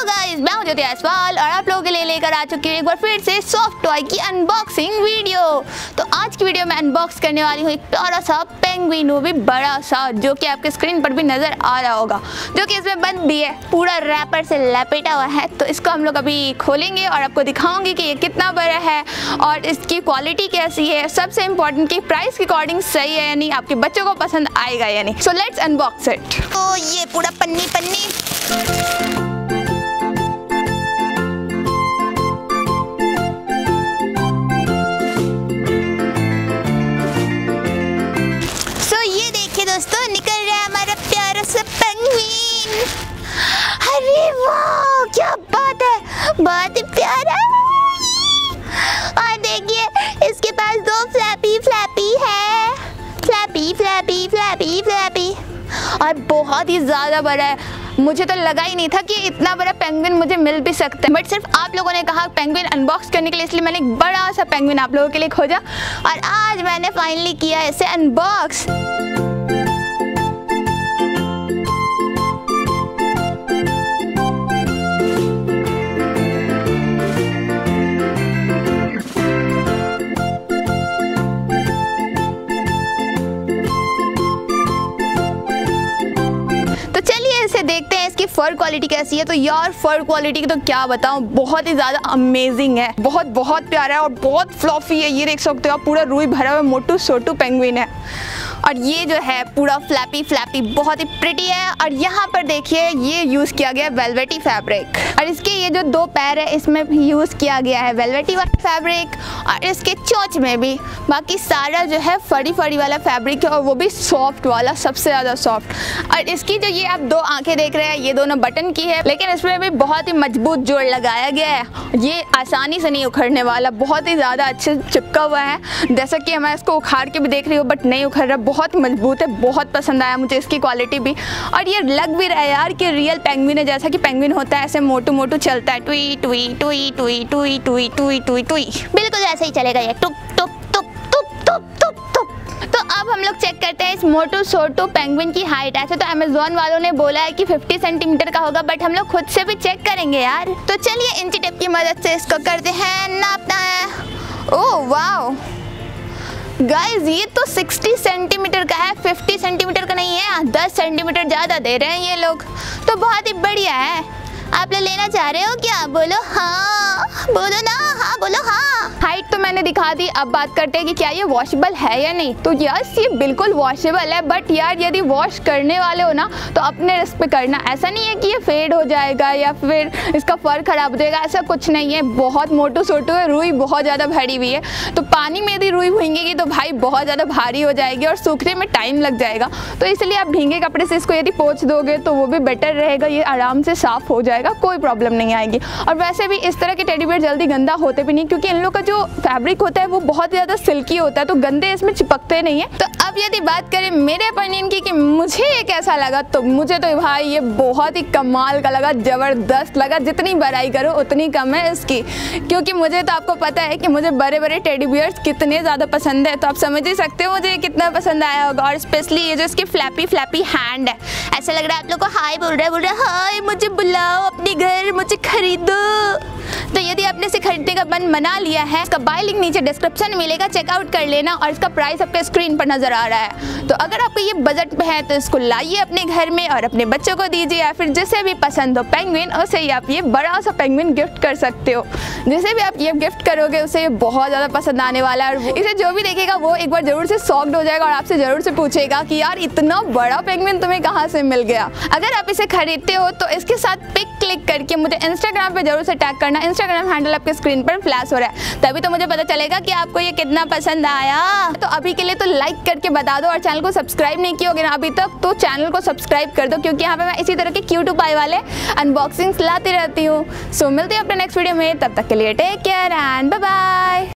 Guys, मैं हूं ज्योति और आप लोगों के लिए लेकर आ चुकी हूँ एक बार फिर से सॉफ्ट टॉय की अनबॉक्सिंग वीडियो। तो आज की वीडियो में अनबॉक्स करने वाली हूँ एक प्यारा सा पेंगुइन, वो भी बड़ा सा, जो कि आपके स्क्रीन पर भी नजर आ रहा होगा, जो कि इसमें बंद भी है, पूरा रैपर से लपेटा हुआ है। तो इसको हम लोग अभी खोलेंगे और आपको दिखाऊंगी कि ये कितना बड़ा है और इसकी क्वालिटी कैसी है, सबसे इम्पोर्टेंट कि प्राइस के अकॉर्डिंग सही है या नहीं, आपके बच्चों को पसंद आएगा या नहीं। So let's unbox it. तो ये पूरा पन्नी दोस्तों, निकल रहा है हमारा प्यारा सा पेंगुइन। अरे वाह, क्या बात है, बहुत ही प्यारा। और देखिए इसके पास दो फ्लैपी है, फ्लैपी और बहुत ही ज्यादा बड़ा है। मुझे तो लगा ही नहीं था कि इतना बड़ा पेंगुइन मुझे मिल भी सकता है, बट सिर्फ आप लोगों ने कहा पेंगुइन अनबॉक्स करने के लिए, इसलिए मैंने एक बड़ा सा पेंगुइन आप लोगों के लिए खोजा और आज मैंने फाइनली किया इसे अनबॉक्स। देखते हैं इसकी फर क्वालिटी कैसी है। तो यार फर क्वालिटी की तो क्या बताऊं, बहुत ही ज्यादा अमेजिंग है, बहुत प्यारा है और बहुत फ्लॉफी है। ये देख सकते हो आप, पूरा रुई भरा हुआ मोटू सोटू पेंगुइन है और ये जो है पूरा फ्लैपी बहुत ही प्रिटी है। और यहाँ पर देखिए ये यूज किया गया वेलवेटी फैब्रिक और इसके ये जो दो पैर है इसमें भी यूज किया गया है वेलवेटी वाला फैब्रिक और इसके चोंच में भी। बाकी सारा जो है फरी वाला फैब्रिक है और वो भी सॉफ्ट वाला, सबसे ज्यादा सॉफ्ट। और इसकी जो ये आप दो आंखें देख रहे हैं ये दोनों बटन की है, लेकिन इसमें भी बहुत ही मजबूत जोड़ लगाया गया है। ये आसानी से नहीं उखड़ने वाला, बहुत ही ज्यादा अच्छे चिपका हुआ है। जैसा कि मैं इसको उखाड़ के भी देख रही हूँ बट नहीं उखड़ रहा, बहुत मजबूत है, बहुत पसंद आया मुझे इसकी क्वालिटी भी। और ये लग भी रहा है यार कि रियल पेंगुइन है, जैसा कि पेंगुइन होता है ऐसे मोटू चलता है, टुई टुई टुई टुई टुई टुई टुई टुई टुई, बिल्कुल ऐसे ही चलेगा ये, टुप टुप टुप टुप टुप टुप टुप। तो अब हम लोग चेक करते हैं इस मोटू सोटू पेंगुइन की हाइट। ऐसे तो अमेज़न वालों ने बोला है कि 50 सेंटीमीटर का होगा, बट हम लोग खुद से भी चेक करेंगे यार। तो चलिए इंची टेप की मदद से इसको करते हैं, नापना है। ओह वाओ गाइज, ये तो 60 सेंटीमीटर का है, 50 सेंटीमीटर का नहीं है। 10 सेंटीमीटर ज़्यादा दे रहे हैं ये लोग, तो बहुत ही बढ़िया है। आप लोग लेना चाह रहे हो क्या? बोलो हाँ, बोलो ना, हाँ बोलो हाँ। हाइट तो मैंने दिखा दी, अब बात करते हैं कि क्या ये वॉशेबल है या नहीं। तो यस, ये बिल्कुल वॉशेबल है, बट यार यदि वॉश करने वाले हो ना तो अपने रिस्क पे करना। ऐसा नहीं है कि ये फेड हो जाएगा या फिर इसका फर खराब हो जाएगा, ऐसा कुछ नहीं है। बहुत मोटू सोटू है, रुई बहुत ज़्यादा भरी हुई है, तो पानी में यदि रुई भींगेगी तो भाई बहुत ज़्यादा भारी हो जाएगी और सूखने में टाइम लग जाएगा। तो इसलिए आप भींगे कपड़े से इसको यदि पोंछ दोगे तो वो भी बेटर रहेगा, ये आराम से साफ हो जाएगा, कोई प्रॉब्लम नहीं आएगी। और वैसे भी इस तरह के टेडी बियर जल्दी गंदा होते भी नहीं, क्योंकि इन लोग का जो फैब्रिक होता है वो बहुत ज़्यादा सिल्की होता है, तो गंदे इसमें चिपकते नहीं है। तो अब यदि बात करें मेरे ओपिनियन की कि मुझे ये कैसा लगा, तो मुझे तो भाई ये बहुत ही कमाल का लगा, ज़बरदस्त लगा। जितनी बड़ाई करो उतनी कम है इसकी, क्योंकि मुझे तो आपको पता है कि मुझे बड़े टेडी बियर्स कितने ज़्यादा पसंद है, तो आप समझ ही सकते हो मुझे कितना पसंद आया होगा। और स्पेशली ये जो इसकी फ्लैपी हैंड है, ऐसा लग रहा है आप लोग को हाय बोल रहा है, हाय मुझे बुलाओ अपने घर, मुझे खरीदो। तो यदि आपने इसे खरीदने का मन बना लिया है, इसका बाय लिंक नीचे डिस्क्रिप्शन में मिलेगा, चेकआउट कर लेना और इसका प्राइस आपके स्क्रीन पर नजर आ रहा है। तो अगर आपको ये बजट पे है तो इसको लाइए अपने घर में और अपने बच्चों को दीजिए, या फिर जिसे भी पसंद हो पेंगुइन उसे ही आप ये बड़ा सा पेंगुइन गिफ्ट कर सकते हो। जिसे भी आप ये गिफ्ट करोगे उसे ये बहुत ज़्यादा पसंद आने वाला है और इसे जो भी देखेगा वो एक बार जरूर से शॉक्ड हो जाएगा और आपसे जरूर से पूछेगा कि यार इतना बड़ा पेंगुइन तुम्हें कहाँ से मिल गया। अगर आप इसे खरीदते हो तो इसके साथ पिक क्लिक करके मुझे इंस्टाग्राम पे जरूर से टैग करना। इंस्टाग्राम हैंडल आपके स्क्रीन पर फ्लैश हो रहा है, तभी तो मुझे पता चलेगा कि आपको ये कितना पसंद आया। तो अभी के लिए तो लाइक करके बता दो, और चैनल को सब्सक्राइब नहीं किया होगा ना अभी तक तो चैनल को सब्सक्राइब कर दो, क्योंकि यहाँ पे मैं इसी तरह के क्यूट उपाय वाले अनबॉक्सिंग्स लाती रहती हूँ। सो मिलते हैं अपने नेक्स्ट वीडियो में, तब तक के लिए take care and bye bye.